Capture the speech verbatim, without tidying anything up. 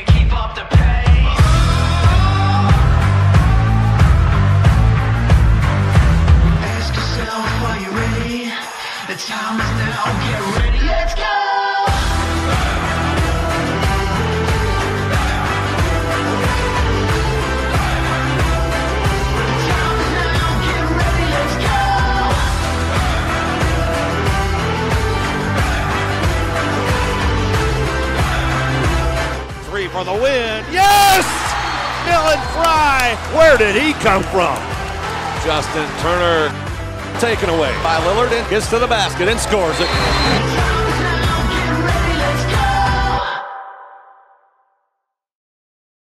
can't keep up the pace. Ask yourself, are you ready? The time is now, get ready, let's go! Three for the win. Yes! Dylan Fry. Where did he come from? Justin Turner taken away by Lillard and gets to the basket and scores it.